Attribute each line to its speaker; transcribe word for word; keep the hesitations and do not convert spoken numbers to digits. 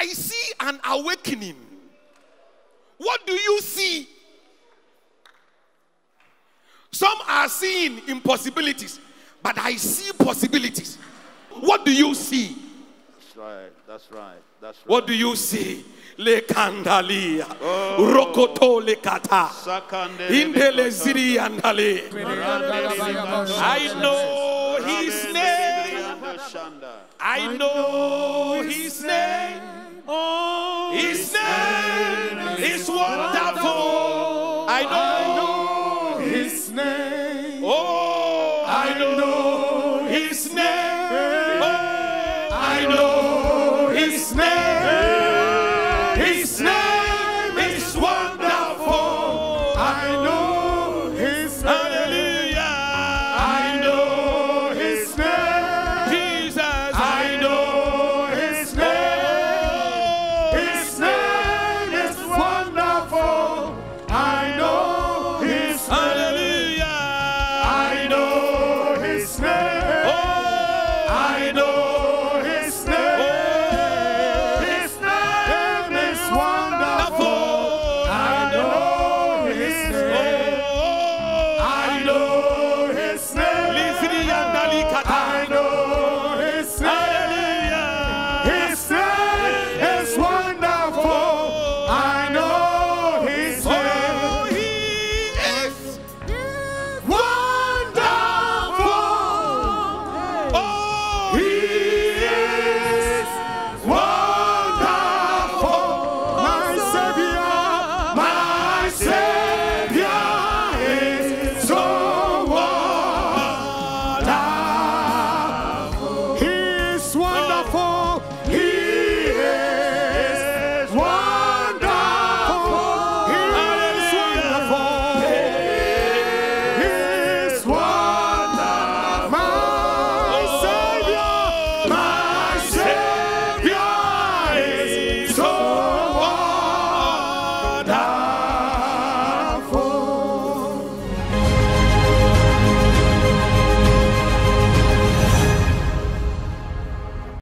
Speaker 1: I see an awakening. What do you see? Some are seeing impossibilities, but I see possibilities. What do you see?
Speaker 2: That's right. That's right. That's right.
Speaker 1: What do you see? Le kandalia, rokoto le kata, indele ziri andale. I know his name. I know his name. Oh, his name is wonderful. I know his name. Oh, I know his name. Oh, I know his name. His name.